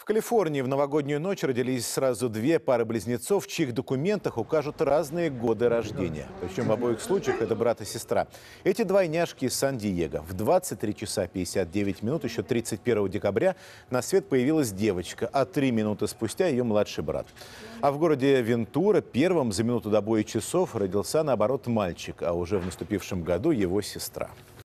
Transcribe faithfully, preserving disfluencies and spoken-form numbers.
Калифорнии в новогоднюю ночь родились сразу две пары близнецов, в чьих документах укажут разные годы рождения. Причем в обоих случаях это брат и сестра. Эти двойняшки из Сан-Диего. В двадцать три часа пятьдесят девять минут, еще тридцать первого декабря, на свет появилась девочка, а три минуты спустя ее младший брат. А в городе Вентура первым за минуту до боя часов родился, наоборот, мальчик, а уже в наступившем году его сестра.